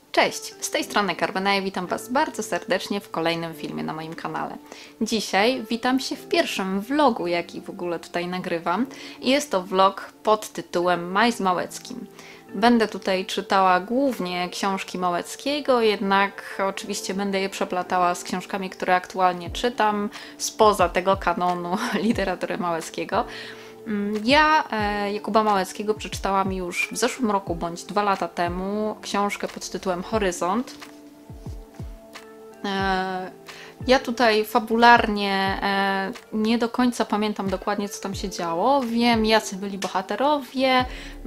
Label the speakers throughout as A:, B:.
A: Cześć, z tej strony Carbonae, witam Was bardzo serdecznie w kolejnym filmie na moim kanale. Dzisiaj witam się w pierwszym vlogu, jaki w ogóle tutaj nagrywam. I jest to vlog pod tytułem Maj z Małeckim. Będę tutaj czytała głównie książki Małeckiego, jednak oczywiście będę je przeplatała z książkami, które aktualnie czytam, spoza tego kanonu literatury Małeckiego. Ja Jakuba Małeckiego przeczytałam już w zeszłym roku bądź 2 lata temu książkę pod tytułem Horyzont. Ja tutaj fabularnie nie do końca pamiętam dokładnie, co tam się działo. Wiem, jacy byli bohaterowie,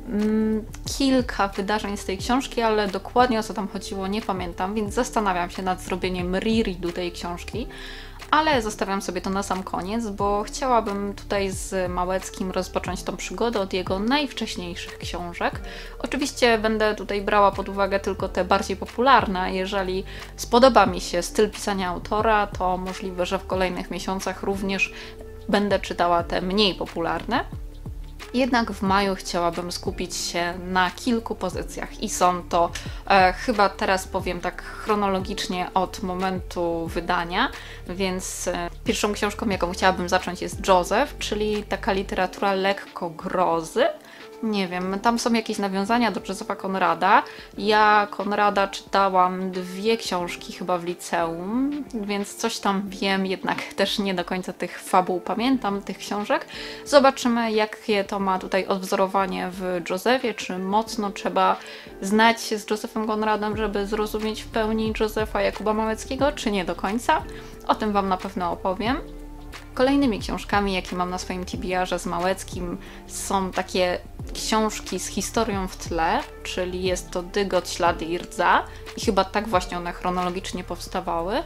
A: kilka wydarzeń z tej książki, ale dokładnie o co tam chodziło nie pamiętam, więc zastanawiam się nad zrobieniem rereadu tej książki. Ale zostawiam sobie to na sam koniec, bo chciałabym tutaj z Małeckim rozpocząć tą przygodę od jego najwcześniejszych książek. Oczywiście będę tutaj brała pod uwagę tylko te bardziej popularne. Jeżeli spodoba mi się styl pisania autora, to możliwe, że w kolejnych miesiącach również będę czytała te mniej popularne. Jednak w maju chciałabym skupić się na kilku pozycjach i są to, chyba teraz powiem tak chronologicznie od momentu wydania, więc pierwszą książką, jaką chciałabym zacząć, jest Józef, czyli taka literatura lekko grozy. Nie wiem, tam są jakieś nawiązania do Józefa Konrada. Ja Konrada czytałam 2 książki chyba w liceum, więc coś tam wiem, jednak też nie do końca tych fabuł pamiętam, tych książek. Zobaczymy, jakie to ma tutaj odwzorowanie w Józefie, czy mocno trzeba znać się z Józefem Konradem, żeby zrozumieć w pełni Józefa Jakuba Małeckiego, czy nie do końca. O tym Wam na pewno opowiem. Kolejnymi książkami, jakie mam na swoim TBR-ze z Małeckim, są takie książki z historią w tle, czyli jest to Dygot, Ślady i Rdza i chyba tak właśnie one chronologicznie powstawały.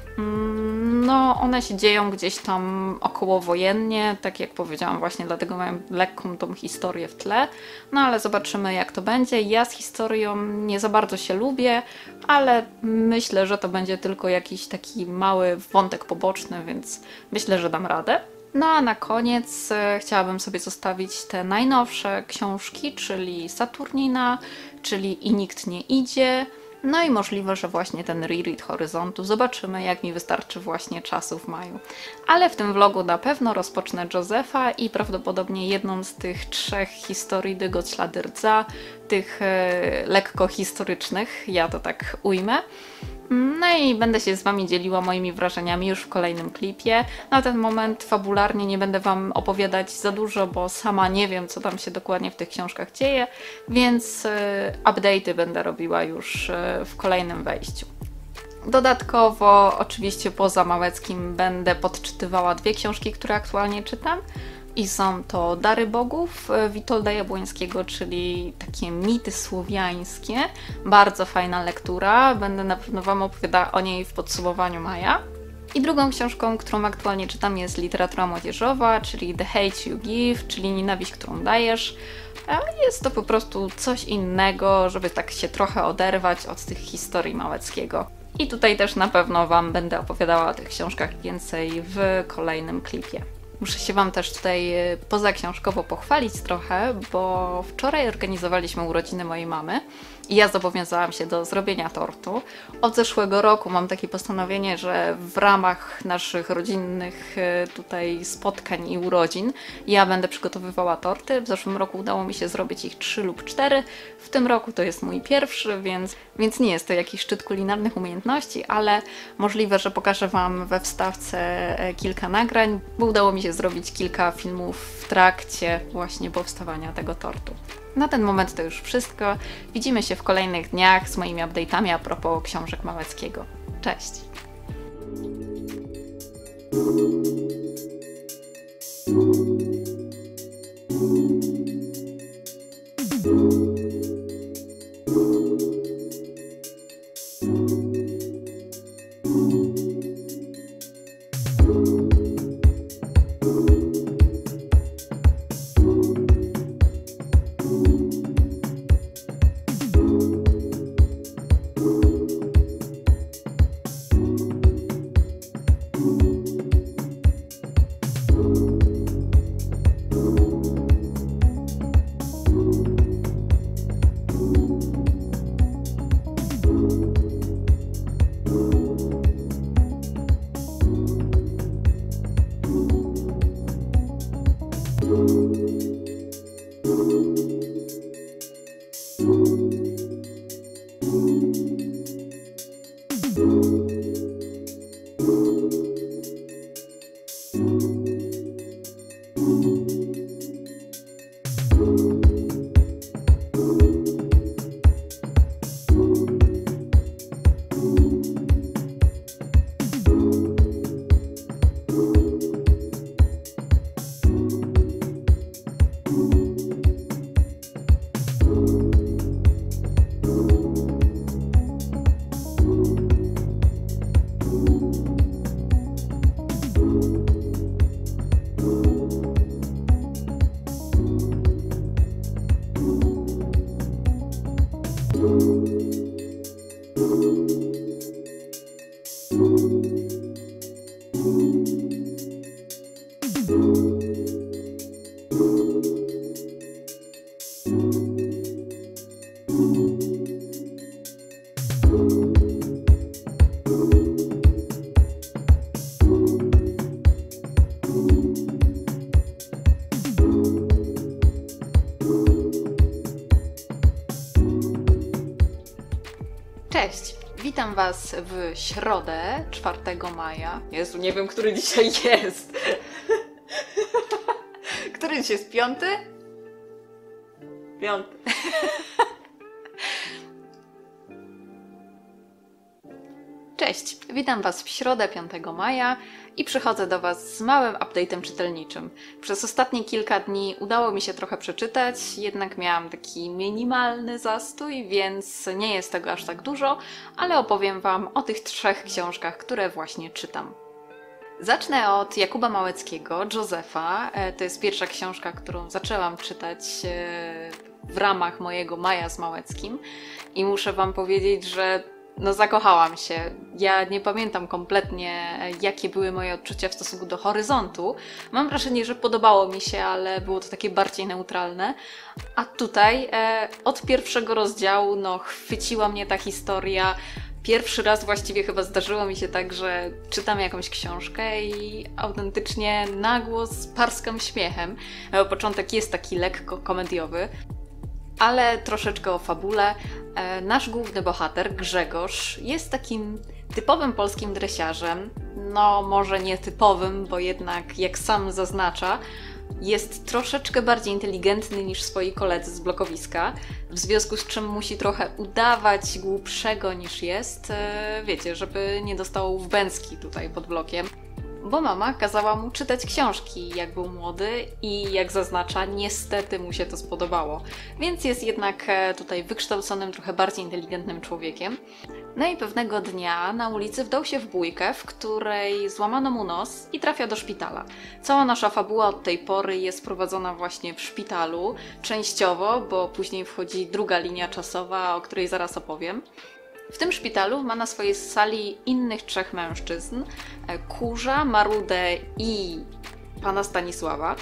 A: No, one się dzieją gdzieś tam okołowojennie, tak jak powiedziałam, właśnie dlatego mają lekką tą historię w tle. No ale zobaczymy, jak to będzie. Ja z historią nie za bardzo się lubię, ale myślę, że to będzie tylko jakiś taki mały wątek poboczny, więc myślę, że dam radę. No a na koniec chciałabym sobie zostawić te najnowsze książki, czyli Saturnina, czyli I nikt nie idzie. No i możliwe, że właśnie ten reread Horyzontu. Zobaczymy, jak mi wystarczy właśnie czasu w maju. Ale w tym vlogu na pewno rozpocznę Józefa i prawdopodobnie jedną z tych 3 historii Dygot, Ślady, Rdza, tych lekko historycznych, ja to tak ujmę. No i będę się z Wami dzieliła moimi wrażeniami już w kolejnym klipie. Na ten moment fabularnie nie będę Wam opowiadać za dużo, bo sama nie wiem, co tam się dokładnie w tych książkach dzieje, więc update'y będę robiła już w kolejnym wejściu. Dodatkowo, oczywiście poza Małeckim, będę podczytywała 2 książki, które aktualnie czytam. I są to Dary Bogów Witolda Jabłońskiego, czyli takie mity słowiańskie. Bardzo fajna lektura. Będę na pewno Wam opowiadała o niej w podsumowaniu maja. I drugą książką, którą aktualnie czytam, jest literatura młodzieżowa, czyli The Hate You Give, czyli Nienawiść, którą dajesz. Jest to po prostu coś innego, żeby tak się trochę oderwać od tych historii Małeckiego. I tutaj też na pewno Wam będę opowiadała o tych książkach więcej w kolejnym klipie. Muszę się Wam też tutaj pozaksiążkowo pochwalić trochę, bo wczoraj organizowaliśmy urodziny mojej mamy i ja zobowiązałam się do zrobienia tortu. Od zeszłego roku mam takie postanowienie, że w ramach naszych rodzinnych tutaj spotkań i urodzin ja będę przygotowywała torty. W zeszłym roku udało mi się zrobić ich 3 lub 4. W tym roku to jest mój pierwszy, więc nie jest to jakiś szczyt kulinarnych umiejętności, ale możliwe, że pokażę Wam we wstawce kilka nagrań, bo udało mi się zrobić kilka filmów w trakcie właśnie powstawania tego tortu. Na ten moment to już wszystko. Widzimy się w kolejnych dniach z moimi update'ami a propos książek Małeckiego. Cześć! Cześć! Witam Was w środę 4 maja. Jezu, nie wiem, który dzisiaj jest. Który dzisiaj jest? 5? 5. Cześć! Witam Was w środę 5 maja i przychodzę do Was z małym update'em czytelniczym. Przez ostatnie kilka dni udało mi się trochę przeczytać, jednak miałam taki minimalny zastój, więc nie jest tego aż tak dużo, ale opowiem Wam o tych 3 książkach, które właśnie czytam. Zacznę od Jakuba Małeckiego, Józefa. To jest pierwsza książka, którą zaczęłam czytać w ramach mojego Maja z Małeckim i muszę Wam powiedzieć, że zakochałam się. Ja nie pamiętam kompletnie, jakie były moje odczucia w stosunku do Horyzontu. Mam wrażenie, że podobało mi się, ale było to takie bardziej neutralne. A tutaj od pierwszego rozdziału chwyciła mnie ta historia. Pierwszy raz właściwie chyba zdarzyło mi się tak, że czytam jakąś książkę i autentycznie na głos parskam śmiechem. Początek jest taki lekko komediowy. Ale troszeczkę o fabule. Nasz główny bohater, Grzegorz, jest takim typowym polskim dresiarzem. Może nie typowym, bo jednak, jak sam zaznacza, jest troszeczkę bardziej inteligentny niż swoi koledzy z blokowiska, w związku z czym musi trochę udawać głupszego niż jest, wiecie, żeby nie dostał w bęcki tutaj pod blokiem. Bo mama kazała mu czytać książki, jak był młody i jak zaznacza, niestety mu się to spodobało. Więc jest jednak tutaj wykształconym, trochę bardziej inteligentnym człowiekiem. I pewnego dnia na ulicy wdał się w bójkę, w której złamano mu nos i trafia do szpitala. Cała nasza fabuła od tej pory jest prowadzona właśnie w szpitalu, częściowo, bo później wchodzi druga linia czasowa, o której zaraz opowiem. W tym szpitalu ma na swojej sali innych 3 mężczyzn, Kurza, Marudę i pana Stanisława.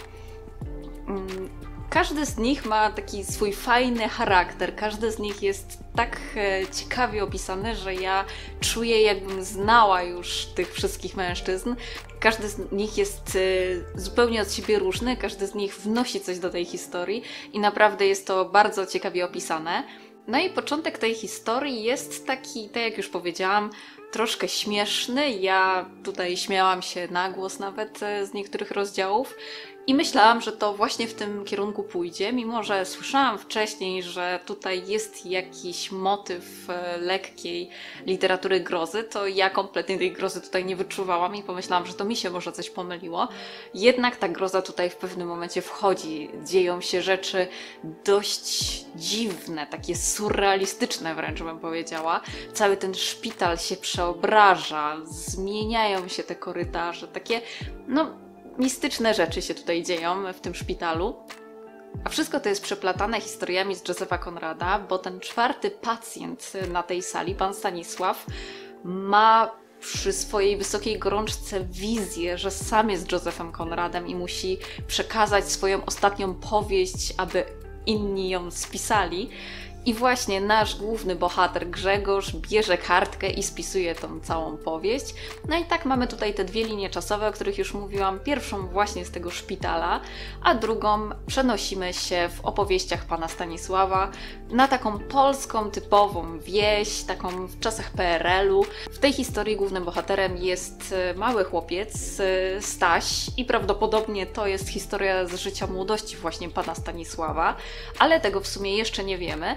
A: Każdy z nich ma taki swój fajny charakter, każdy z nich jest tak ciekawie opisany, że ja czuję, jakbym znała już tych wszystkich mężczyzn. Każdy z nich jest zupełnie od siebie różny, każdy z nich wnosi coś do tej historii i naprawdę jest to bardzo ciekawie opisane. I początek tej historii jest taki, tak jak już powiedziałam, troszkę śmieszny. Ja tutaj śmiałam się na głos nawet z niektórych rozdziałów i myślałam, że to właśnie w tym kierunku pójdzie, mimo że słyszałam wcześniej, że tutaj jest jakiś motyw lekkiej literatury grozy, to ja kompletnie tej grozy tutaj nie wyczuwałam i pomyślałam, że to mi się może coś pomyliło. Jednak ta groza tutaj w pewnym momencie wchodzi. Dzieją się rzeczy dość dziwne, takie surrealistyczne wręcz bym powiedziała. Cały ten szpital się przeobraża, zmieniają się te korytarze, takie mistyczne rzeczy się tutaj dzieją w tym szpitalu. A wszystko to jest przeplatane historiami z Józefa Conrada, bo ten 4. pacjent na tej sali, pan Stanisław, ma przy swojej wysokiej gorączce wizję, że sam jest Józefem Conradem i musi przekazać swoją ostatnią powieść, aby inni ją spisali. I właśnie nasz główny bohater Grzegorz bierze kartkę i spisuje tą całą powieść. No i tak mamy tutaj te dwie linie czasowe, o których już mówiłam. Pierwszą właśnie z tego szpitala, a drugą przenosimy się w opowieściach pana Stanisława na taką polską, typową wieś, taką w czasach PRL-u. W tej historii głównym bohaterem jest mały chłopiec, Staś, i prawdopodobnie to jest historia z życia młodości właśnie pana Stanisława, ale tego w sumie jeszcze nie wiemy.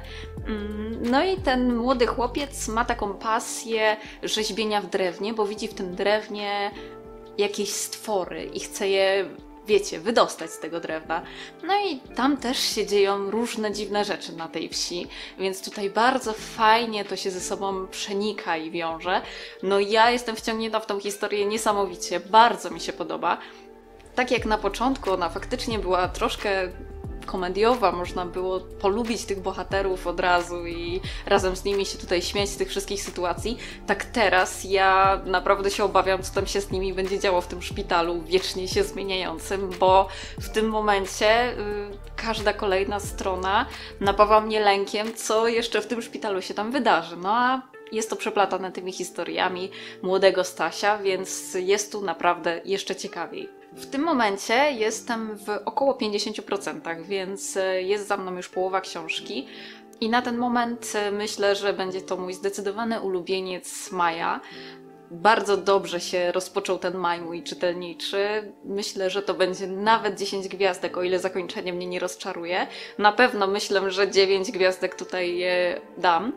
A: No i ten młody chłopiec ma taką pasję rzeźbienia w drewnie, bo widzi w tym drewnie jakieś stwory i chce je, wiecie, wydostać z tego drewna. No i tam też się dzieją różne dziwne rzeczy na tej wsi, więc tutaj bardzo fajnie to się ze sobą przenika i wiąże. No ja jestem wciągnięta w tą historię niesamowicie, bardzo mi się podoba. Tak jak na początku ona faktycznie była troszkę komediowa, można było polubić tych bohaterów od razu i razem z nimi się tutaj śmiać z tych wszystkich sytuacji, tak teraz ja naprawdę się obawiam, co tam się z nimi będzie działo w tym szpitalu wiecznie się zmieniającym, bo w tym momencie każda kolejna strona napawa mnie lękiem, co jeszcze w tym szpitalu się tam wydarzy. No a jest to przeplatane tymi historiami młodego Stasia, więc jest tu naprawdę jeszcze ciekawiej. W tym momencie jestem w około 50%, więc jest za mną już połowa książki i na ten moment myślę, że będzie to mój zdecydowany ulubieniec maja. Bardzo dobrze się rozpoczął ten maj mój czytelniczy. Myślę, że to będzie nawet 10 gwiazdek, o ile zakończenie mnie nie rozczaruje. Na pewno myślę, że 9 gwiazdek tutaj dam.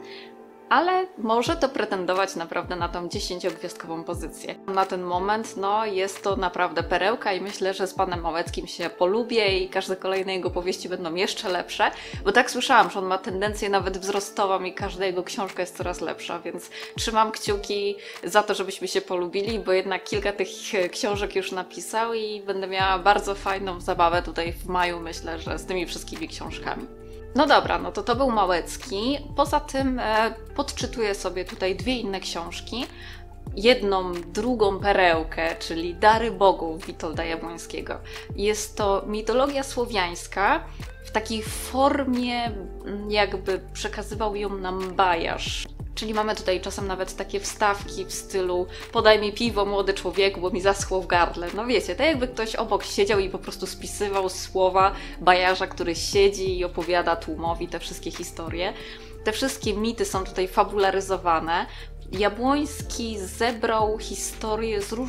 A: Ale może to pretendować naprawdę na tą 10-gwiazdkową pozycję. Na ten moment, no, jest to naprawdę perełka i myślę, że z panem Małeckim się polubię i każde kolejne jego powieści będą jeszcze lepsze, bo tak słyszałam, że on ma tendencję nawet wzrostową i każda jego książka jest coraz lepsza, więc trzymam kciuki za to, żebyśmy się polubili, bo jednak kilka tych książek już napisał i będę miała bardzo fajną zabawę tutaj w maju, myślę, że z tymi wszystkimi książkami. No dobra, no to był Małecki. Poza tym podczytuję sobie tutaj dwie inne książki. Jedną, drugą perełkę, czyli Dary Bogów Witolda Jabłońskiego. Jest to mitologia słowiańska w takiej formie, jakby przekazywał ją nam bajarz. Czyli mamy tutaj czasem nawet takie wstawki w stylu podaj mi piwo, młody człowieku, bo mi zaschło w gardle. No wiecie, tak jakby ktoś obok siedział i po prostu spisywał słowa bajarza, który siedzi i opowiada tłumowi te wszystkie historie. Te wszystkie mity są tutaj fabularyzowane. Jabłoński zebrał historie z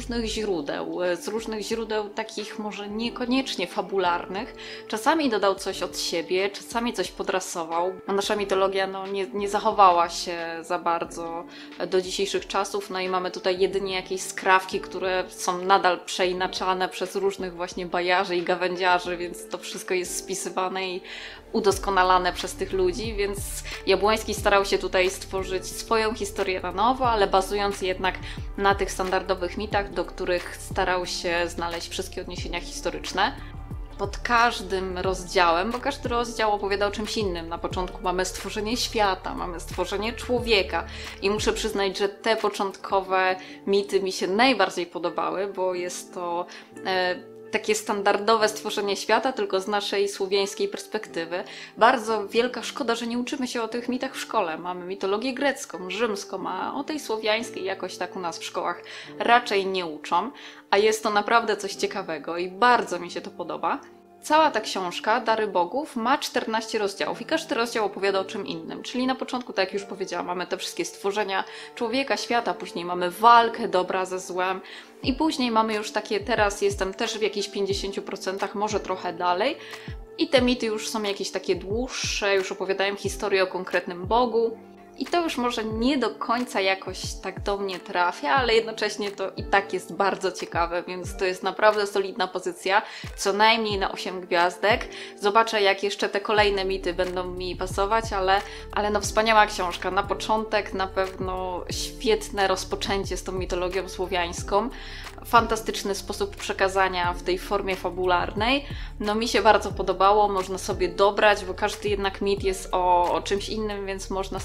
A: różnych źródeł takich może niekoniecznie fabularnych. Czasami dodał coś od siebie, czasami coś podrasował. Nasza mitologia nie zachowała się za bardzo do dzisiejszych czasów, no i mamy tutaj jedynie jakieś skrawki, które są nadal przeinaczane przez różnych właśnie bajarzy i gawędziarzy, więc to wszystko jest spisywane i udoskonalane przez tych ludzi, więc Jabłoński starał się tutaj stworzyć swoją historię na nowo, ale bazując jednak na tych standardowych mitach, do których starał się znaleźć wszystkie odniesienia historyczne. Pod każdym rozdziałem, bo każdy rozdział opowiada o czymś innym. Na początku mamy stworzenie świata, mamy stworzenie człowieka i muszę przyznać, że te początkowe mity mi się najbardziej podobały, bo jest to takie standardowe stworzenie świata, tylko z naszej słowiańskiej perspektywy. Bardzo wielka szkoda, że nie uczymy się o tych mitach w szkole. Mamy mitologię grecką, rzymską, a o tej słowiańskiej jakoś tak u nas w szkołach raczej nie uczą. A jest to naprawdę coś ciekawego i bardzo mi się to podoba. Cała ta książka, Dary Bogów, ma 14 rozdziałów i każdy rozdział opowiada o czym innym. Czyli na początku, tak jak już powiedziałam, mamy te wszystkie stworzenia człowieka, świata, później mamy walkę dobra ze złem i później mamy już takie, teraz jestem też w jakichś 50%, może trochę dalej. I te mity już są jakieś takie dłuższe, już opowiadają historię o konkretnym Bogu. I to już może nie do końca jakoś tak do mnie trafia, ale jednocześnie to i tak jest bardzo ciekawe, więc to jest naprawdę solidna pozycja, co najmniej na 8 gwiazdek. Zobaczę, jak jeszcze te kolejne mity będą mi pasować, ale no wspaniała książka. Na początek na pewno świetne rozpoczęcie z tą mitologią słowiańską. Fantastyczny sposób przekazania w tej formie fabularnej. No mi się bardzo podobało, można sobie dobrać, bo każdy jednak mit jest o czymś innym, więc można sobie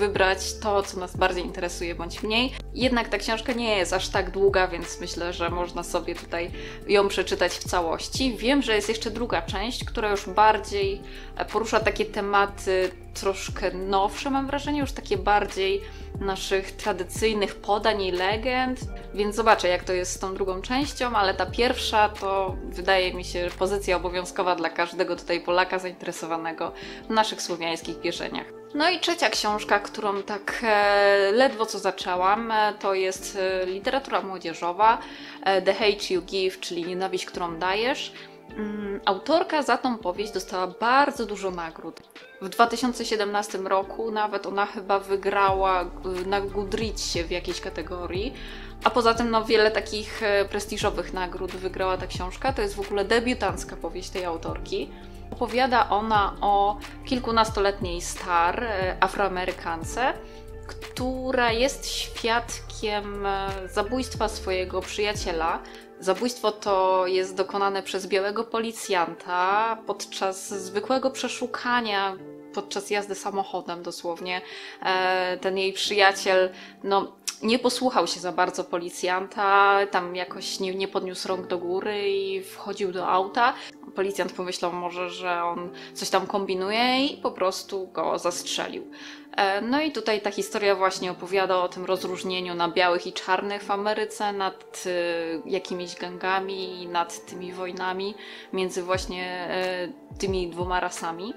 A: wybrać to, co nas bardziej interesuje, bądź mniej. Jednak ta książka nie jest aż tak długa, więc myślę, że można sobie tutaj ją przeczytać w całości. Wiem, że jest jeszcze druga część, która już bardziej porusza takie tematy troszkę nowsze, mam wrażenie, już takie bardziej naszych tradycyjnych podań i legend, więc zobaczę, jak to jest z tą drugą częścią, ale ta pierwsza to wydaje mi się pozycja obowiązkowa dla każdego tutaj Polaka zainteresowanego w naszych słowiańskich pieszeniach. No i trzecia książka, którą tak ledwo co zaczęłam, to jest literatura młodzieżowa, The Hate You Give, czyli Nienawiść, którą dajesz. Autorka za tą powieść dostała bardzo dużo nagród. W 2017 roku nawet ona chyba wygrała na Goodreadsie w jakiejś kategorii, a poza tym no, wiele takich prestiżowych nagród wygrała ta książka. To jest w ogóle debiutancka powieść tej autorki. Opowiada ona o kilkunastoletniej star, Afroamerykance, która jest świadkiem zabójstwa swojego przyjaciela. Zabójstwo to jest dokonane przez białego policjanta podczas zwykłego przeszukania, podczas jazdy samochodem dosłownie. Ten jej przyjaciel nie posłuchał się za bardzo policjanta, tam jakoś nie podniósł rąk do góry i wchodził do auta. Policjant pomyślał może, że on coś tam kombinuje i po prostu go zastrzelił. No i tutaj ta historia właśnie opowiada o tym rozróżnieniu na białych i czarnych w Ameryce, nad jakimiś gangami i nad tymi wojnami między właśnie tymi dwoma rasami.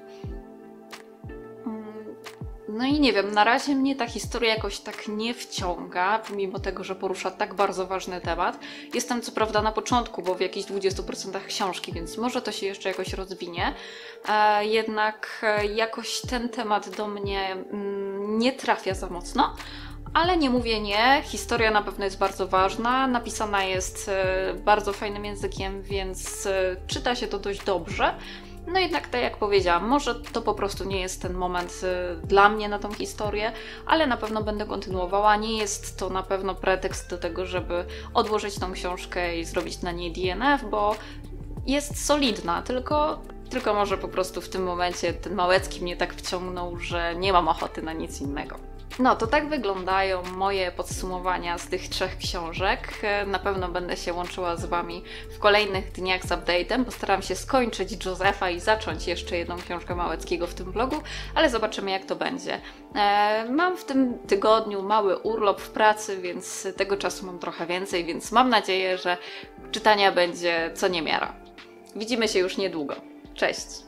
A: No i nie wiem, na razie mnie ta historia jakoś tak nie wciąga, pomimo tego, że porusza tak bardzo ważny temat. Jestem co prawda na początku, bo w jakichś 20% książki, więc może to się jeszcze jakoś rozwinie. Jednak jakoś ten temat do mnie nie trafia za mocno. Ale nie mówię nie, historia na pewno jest bardzo ważna, napisana jest bardzo fajnym językiem, więc czyta się to dość dobrze. No jednak tak jak powiedziałam, może to po prostu nie jest ten moment dla mnie na tą historię, ale na pewno będę kontynuowała. Nie jest to na pewno pretekst do tego, żeby odłożyć tą książkę i zrobić na niej DNF, bo jest solidna, tylko może po prostu w tym momencie ten Małecki mnie tak wciągnął, że nie mam ochoty na nic innego. No, to tak wyglądają moje podsumowania z tych 3 książek. Na pewno będę się łączyła z Wami w kolejnych dniach z update'em. Postaram się skończyć Józefa i zacząć jeszcze jedną książkę Małeckiego w tym vlogu, ale zobaczymy, jak to będzie. Mam w tym tygodniu mały urlop w pracy, więc tego czasu mam trochę więcej, więc mam nadzieję, że czytania będzie co niemiara. Widzimy się już niedługo. Cześć!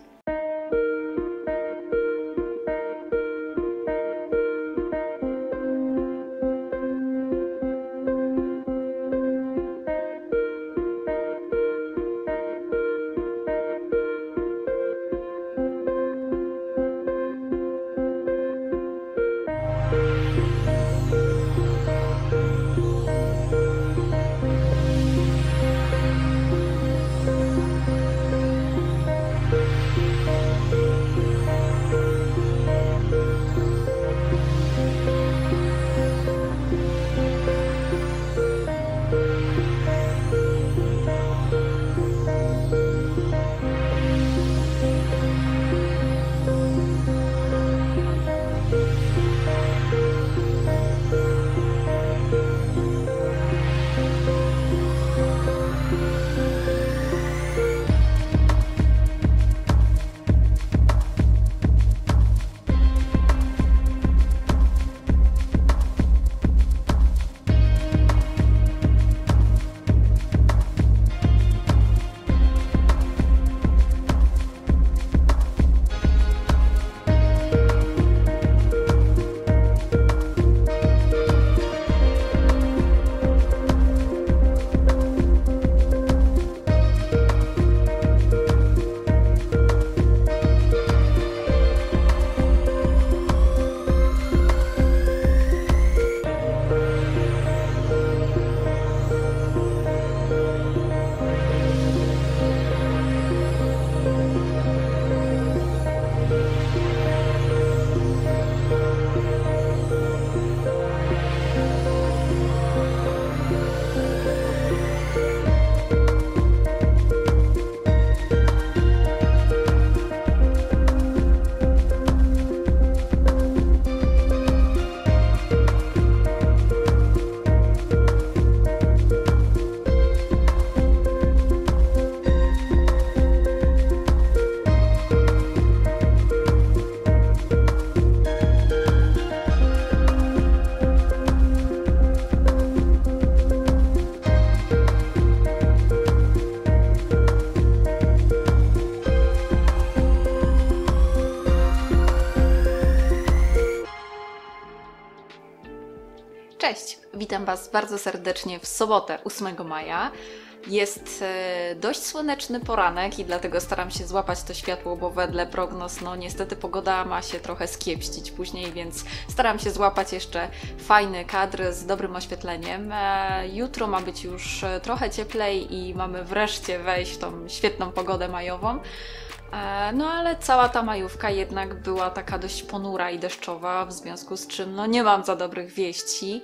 A: Cześć! Witam Was bardzo serdecznie w sobotę 8 maja. Jest dość słoneczny poranek i dlatego staram się złapać to światło, bo wedle prognoz, no niestety pogoda ma się trochę skiepścić później, więc staram się złapać jeszcze fajny kadr z dobrym oświetleniem. Jutro ma być już trochę cieplej i mamy wreszcie wejść w tą świetną pogodę majową. No ale cała ta majówka jednak była taka dość ponura i deszczowa, w związku z czym no nie mam za dobrych wieści.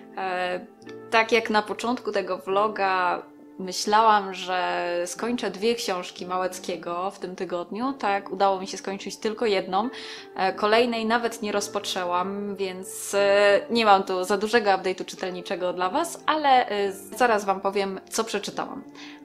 A: Tak jak na początku tego vloga myślałam, że skończę 2 książki Małeckiego w tym tygodniu, tak udało mi się skończyć tylko jedną. Kolejnej nawet nie rozpoczęłam, więc nie mam tu za dużego update'u czytelniczego dla Was, ale zaraz Wam powiem, co przeczytałam.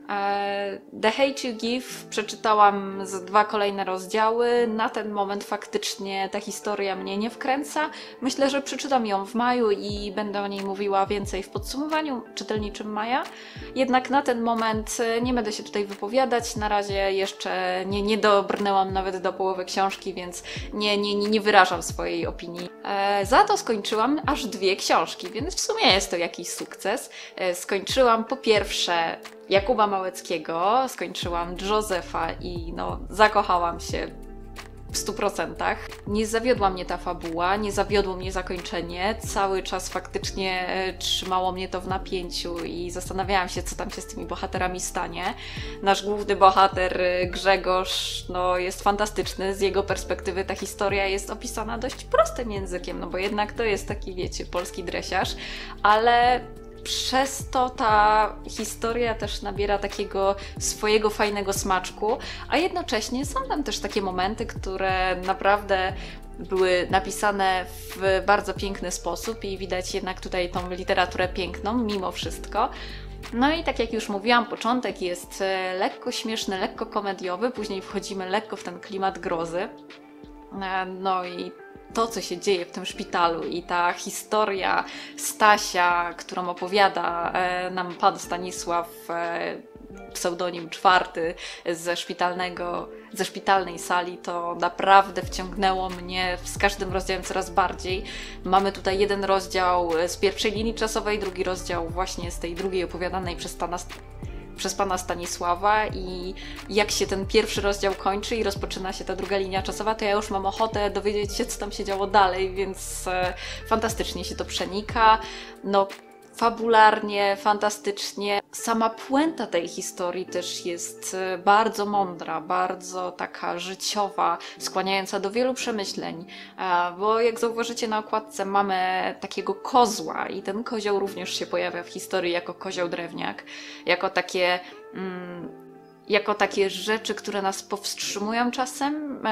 A: The Hate You Give przeczytałam z 2 kolejne rozdziały. Na ten moment faktycznie ta historia mnie nie wkręca. Myślę, że przeczytam ją w maju i będę o niej mówiła więcej w podsumowaniu czytelniczym maja. Jednak na ten moment nie będę się tutaj wypowiadać. Na razie jeszcze nie dobrnęłam nawet do połowy książki, więc nie wyrażam swojej opinii. Za to skończyłam aż 2 książki, więc w sumie jest to jakiś sukces. Skończyłam po pierwsze Jakuba Małeckiego, skończyłam Józefa i no zakochałam się w 100%. Nie zawiodła mnie ta fabuła, nie zawiodło mnie zakończenie. Cały czas faktycznie trzymało mnie to w napięciu i zastanawiałam się, co tam się z tymi bohaterami stanie. Nasz główny bohater Grzegorz no, jest fantastyczny. Z jego perspektywy ta historia jest opisana dość prostym językiem, no bo jednak to jest taki, wiecie, polski dresiarz, ale przez to ta historia też nabiera takiego swojego fajnego smaczku, a jednocześnie są tam też takie momenty, które naprawdę były napisane w bardzo piękny sposób i widać jednak tutaj tą literaturę piękną mimo wszystko. No i tak jak już mówiłam, początek jest lekko śmieszny, lekko komediowy, później wchodzimy lekko w ten klimat grozy. No i to, co się dzieje w tym szpitalu i ta historia Stasia, którą opowiada nam pan Stanisław, pseudonim 4 ze szpitalnej sali, to naprawdę wciągnęło mnie z każdym rozdziałem coraz bardziej. Mamy tutaj jeden rozdział z pierwszej linii czasowej, drugi rozdział właśnie z tej drugiej opowiadanej przez pana Stanisława i jak się ten pierwszy rozdział kończy i rozpoczyna się ta druga linia czasowa, to ja już mam ochotę dowiedzieć się, co tam się działo dalej, więc fantastycznie się to przenika. No, fabularnie, fantastycznie. Sama puenta tej historii też jest bardzo mądra, bardzo taka życiowa, skłaniająca do wielu przemyśleń, bo jak zauważycie na okładce mamy takiego kozła i ten kozioł również się pojawia w historii jako kozioł drewniak, jako takie rzeczy, które nas powstrzymują czasem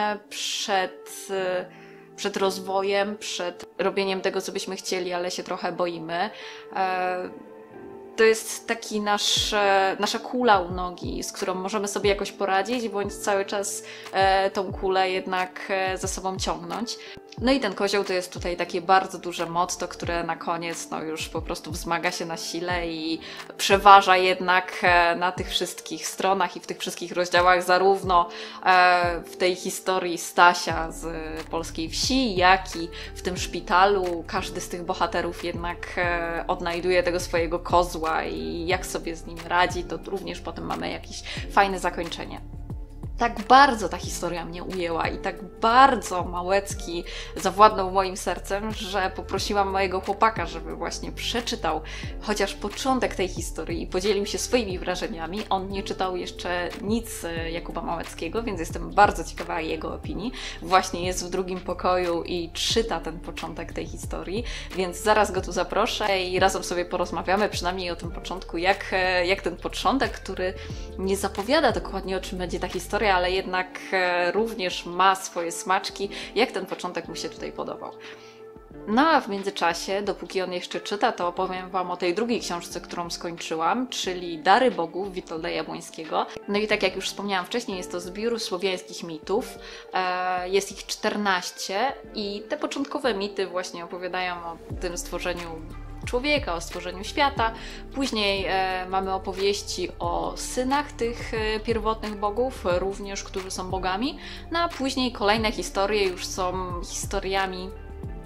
A: przed rozwojem, przed robieniem tego, co byśmy chcieli, ale się trochę boimy. To jest taki nasza kula u nogi, z którą możemy sobie jakoś poradzić, bądź cały czas tą kulę jednak za sobą ciągnąć. No i ten kozioł to jest tutaj takie bardzo duże motto, które na koniec no już po prostu wzmaga się na sile i przeważa jednak na tych wszystkich stronach i w tych wszystkich rozdziałach, zarówno w tej historii Stasia z polskiej wsi, jak i w tym szpitalu. Każdy z tych bohaterów jednak odnajduje tego swojego kozła i jak sobie z nim radzi, to również potem mamy jakieś fajne zakończenie. Tak bardzo ta historia mnie ujęła i tak bardzo Małecki zawładnął moim sercem, że poprosiłam mojego chłopaka, żeby właśnie przeczytał chociaż początek tej historii i podzielił się swoimi wrażeniami. On nie czytał jeszcze nic Jakuba Małeckiego, więc jestem bardzo ciekawa jego opinii. Właśnie jest w drugim pokoju i czyta ten początek tej historii, więc zaraz go tu zaproszę i razem sobie porozmawiamy przynajmniej o tym początku, jak ten początek, który nie zapowiada dokładnie, o czym będzie ta historia, ale jednak również ma swoje smaczki, jak ten początek mu się tutaj podobał. No a w międzyczasie, dopóki on jeszcze czyta, to opowiem Wam o tej drugiej książce, którą skończyłam, czyli Dary Bogów Witolda Jabłońskiego. No i tak jak już wspomniałam wcześniej, jest to zbiór słowiańskich mitów. Jest ich 14 i te początkowe mity właśnie opowiadają o tym stworzeniu człowieka, o stworzeniu świata. Później mamy opowieści o synach tych pierwotnych bogów, również którzy są bogami. No a później kolejne historie już są historiami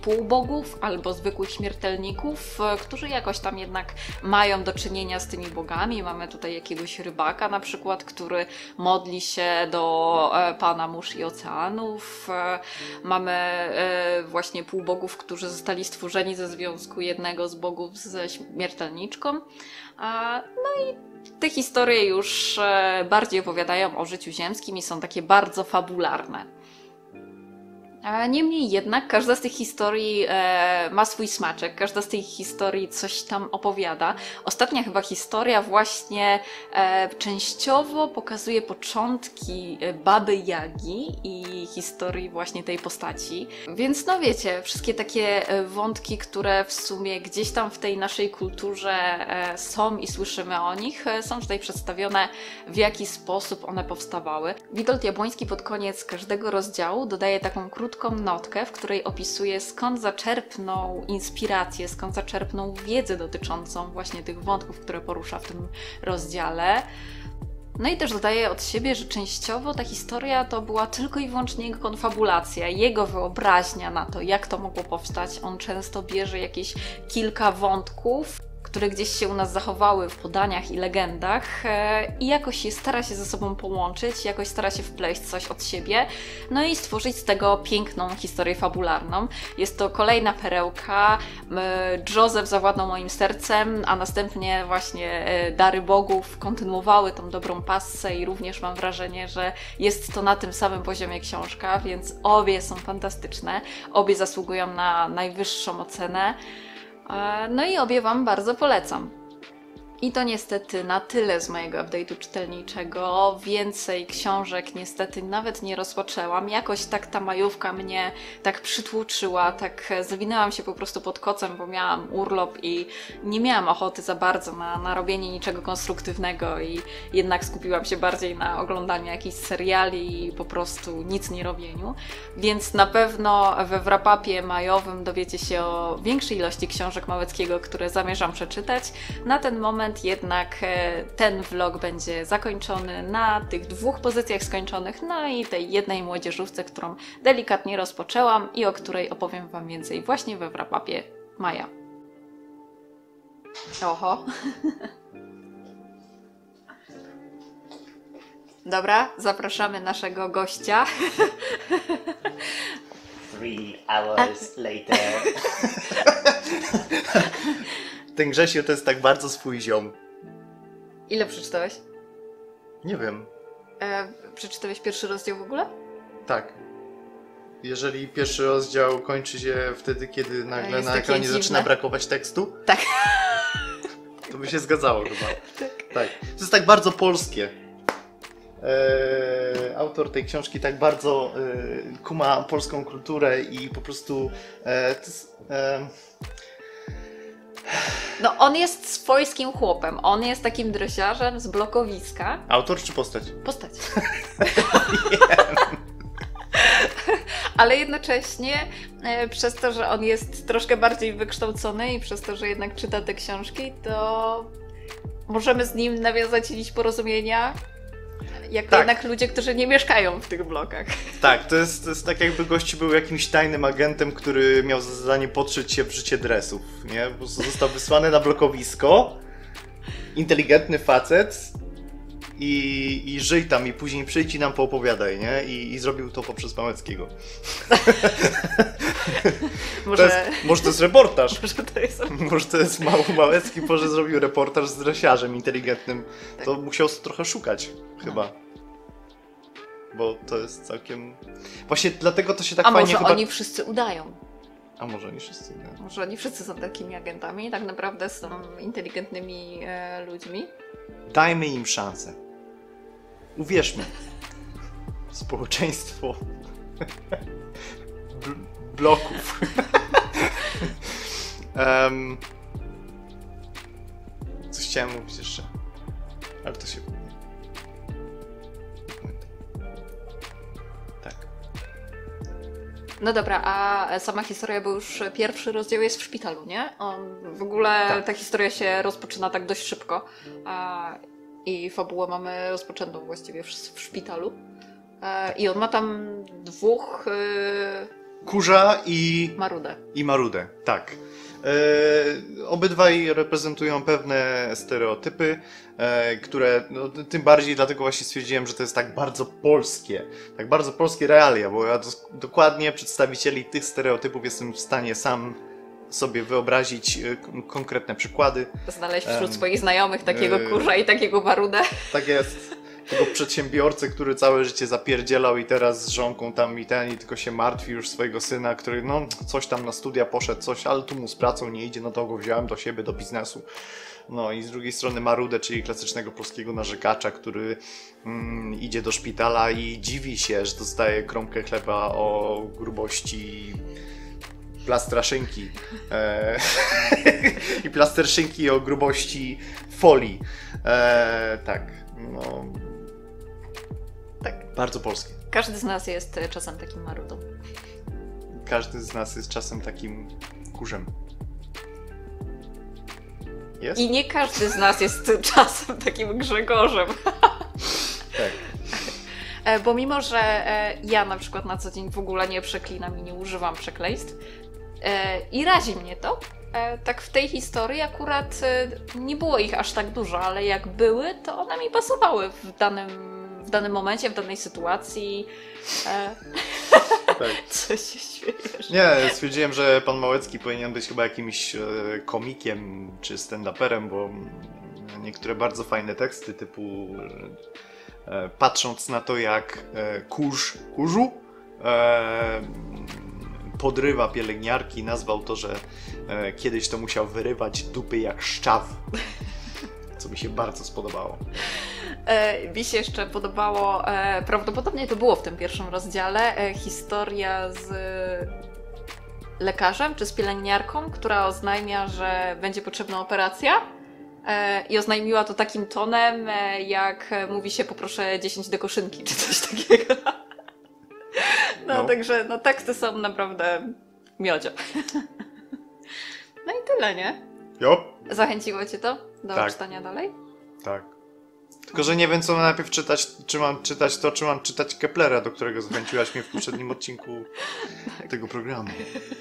A: półbogów albo zwykłych śmiertelników, którzy jakoś tam jednak mają do czynienia z tymi bogami. Mamy tutaj jakiegoś rybaka na przykład, który modli się do pana mórz i oceanów. Mamy właśnie półbogów, którzy zostali stworzeni ze związku jednego z bogów ze śmiertelniczką. No i te historie już bardziej opowiadają o życiu ziemskim i są takie bardzo fabularne. Niemniej jednak każda z tych historii ma swój smaczek, każda z tych historii coś tam opowiada. Ostatnia chyba historia właśnie częściowo pokazuje początki Baby Jagi i historii właśnie tej postaci. Więc no wiecie, wszystkie takie wątki, które w sumie gdzieś tam w tej naszej kulturze są i słyszymy o nich, są tutaj przedstawione, w jaki sposób one powstawały. Witold Jabłoński pod koniec każdego rozdziału dodaje taką krótką notkę, w której opisuje, skąd zaczerpnął inspirację, skąd zaczerpnął wiedzę dotyczącą właśnie tych wątków, które porusza w tym rozdziale. No i też dodaje od siebie, że częściowo ta historia to była tylko i wyłącznie jego konfabulacja, jego wyobraźnia na to, jak to mogło powstać. On często bierze jakieś kilka wątków, które gdzieś się u nas zachowały w podaniach i legendach i jakoś je stara się ze sobą połączyć, jakoś stara się wpleść coś od siebie, no i stworzyć z tego piękną historię fabularną. Jest to kolejna perełka. Józef zawładnął moim sercem, a następnie właśnie Dary Bogów kontynuowały tą dobrą passę i również mam wrażenie, że jest to na tym samym poziomie książka, więc obie są fantastyczne, obie zasługują na najwyższą ocenę. No i obie Wam bardzo polecam. I to niestety na tyle z mojego update'u czytelniczego. Więcej książek niestety nawet nie rozpoczęłam. Jakoś tak ta majówka mnie tak przytłoczyła, tak zawinęłam się po prostu pod kocem, bo miałam urlop i nie miałam ochoty za bardzo na robienie niczego konstruktywnego i jednak skupiłam się bardziej na oglądaniu jakichś seriali i po prostu nic nie robieniu. Więc na pewno we wrap-upie majowym dowiecie się o większej ilości książek Małeckiego, które zamierzam przeczytać. Na ten moment jednak ten vlog będzie zakończony na tych 2 pozycjach skończonych, no i tej jednej młodzieżówce, którą delikatnie rozpoczęłam i o której opowiem Wam więcej właśnie we wrap-upie maja. Oho. Dobra, zapraszamy naszego gościa.
B: 3 hours later. Ten Grzesiu to jest tak bardzo swój ziom.
A: Ile przeczytałeś?
B: Nie wiem.
A: Przeczytałeś pierwszy rozdział w ogóle?
B: Tak. Jeżeli pierwszy rozdział kończy się wtedy, kiedy nagle na ekranie zaczyna brakować tekstu,
A: tak,
B: to by się zgadzało chyba.
A: tak.
B: To jest tak bardzo polskie. Autor tej książki tak bardzo kuma polską kulturę i po prostu to jest,
A: No on jest swojskim chłopem, on jest takim dresiarzem z blokowiska.
B: Autor czy postać?
A: Postać. Ale jednocześnie przez to, że on jest troszkę bardziej wykształcony i przez to, że jednak czyta te książki, to możemy z nim nawiązać jakieś porozumienia, jako
B: tak.
A: Jednak ludzie, którzy nie mieszkają w tych blokach.
B: Tak, to jest tak jakby gość był jakimś tajnym agentem, który miał za zadanie podszyć się w życie dresów, nie? Po prostu został wysłany na blokowisko, inteligentny facet i żyj tam i później przyjdź i nam poopowiadaj, nie? I zrobił to poprzez Małeckiego. Może to jest reportaż. Może to jest Małecki, może zrobił reportaż z dresiarzem inteligentnym. Tak. To musiał trochę szukać chyba. Bo to jest całkiem... Właśnie dlatego to się tak fajnie
A: chyba... A może oni wszyscy udają?
B: A może oni wszyscy udają?
A: Może oni wszyscy są takimi agentami, tak naprawdę są inteligentnymi ludźmi?
B: Dajmy im szansę. Uwierzmy. Społeczeństwo bloków. Coś chciałem mówić jeszcze, ale to się... Tak.
A: No dobra, a sama historia, bo już pierwszy rozdział jest w szpitalu, nie? W ogóle tak. Ta historia się rozpoczyna tak dość szybko. I fabułę mamy rozpoczętą właściwie w szpitalu. I on ma tam
B: Kurza i Marudę, tak. Obydwaj reprezentują pewne stereotypy, które, no, tym bardziej dlatego właśnie stwierdziłem, że to jest tak bardzo polskie realia, bo ja dokładnie przedstawicieli tych stereotypów jestem w stanie sam sobie wyobrazić konkretne przykłady.
A: Znaleźć wśród swoich znajomych takiego kurza i takiego Marudę.
B: Tak jest. Tego przedsiębiorcę, który całe życie zapierdzielał i teraz z żonką tam i tylko się martwi już swojego syna, który no coś tam na studia poszedł, coś, ale tu mu z pracą nie idzie, no to go wziąłem do siebie, do biznesu. No i z drugiej strony Marudę, czyli klasycznego polskiego narzekacza, który idzie do szpitala i dziwi się, że dostaje kromkę chleba o grubości plastra szynki. I plaster szynki o grubości folii. Tak, no... Tak. Bardzo polskie.
A: Każdy z nas jest czasem takim Marudą.
B: Każdy z nas jest czasem takim kurzem. Jest?
A: I nie każdy z nas jest czasem takim Grzegorzem.
B: Tak.
A: Bo mimo, że ja na przykład na co dzień w ogóle nie przeklinam i nie używam przekleństw i razi mnie to, tak w tej historii akurat nie było ich aż tak dużo, ale jak były, to one mi pasowały w danym momencie, w danej sytuacji.
B: Tak.
A: Co się śmiejesz?
B: Nie, stwierdziłem, że pan Małecki powinien być chyba jakimś komikiem czy stand-uperem, bo niektóre bardzo fajne teksty typu patrząc na to, jak kurzu podrywa pielęgniarki, nazwał to, że kiedyś to musiał wyrywać dupy jak szczaw. Co mi się bardzo spodobało.
A: Mi się jeszcze podobało, prawdopodobnie to było w tym pierwszym rozdziale, historia z lekarzem czy z pielęgniarką, która oznajmia, że będzie potrzebna operacja i oznajmiła to takim tonem, jak mówi się poproszę 10 do koszynki czy coś takiego. No. Także no, teksty są naprawdę miodzio. No i tyle, nie?
B: Jo.
A: Zachęciło Cię to do
B: Tak.
A: czytania dalej?
B: Tak. Tylko, że nie wiem, co najpierw czytać. Czy mam czytać to, czy mam czytać Keplera, do którego zachęciłaś mnie w poprzednim odcinku tego programu.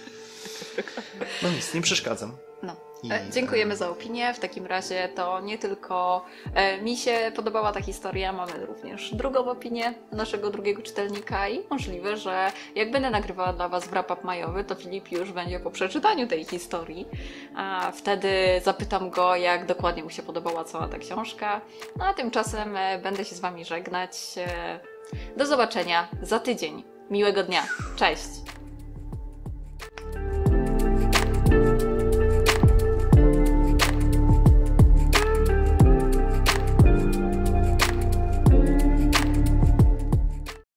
B: No nic, nie przeszkadzam.
A: No. Dziękujemy za opinię. W takim razie to nie tylko mi się podobała ta historia, mamy również drugą opinię naszego drugiego czytelnika i możliwe, że jak będę nagrywała dla Was wrap-up majowy, to Filip już będzie po przeczytaniu tej historii. A wtedy zapytam go, jak dokładnie mu się podobała cała ta książka. No a tymczasem będę się z Wami żegnać. Do zobaczenia za tydzień. Miłego dnia. Cześć!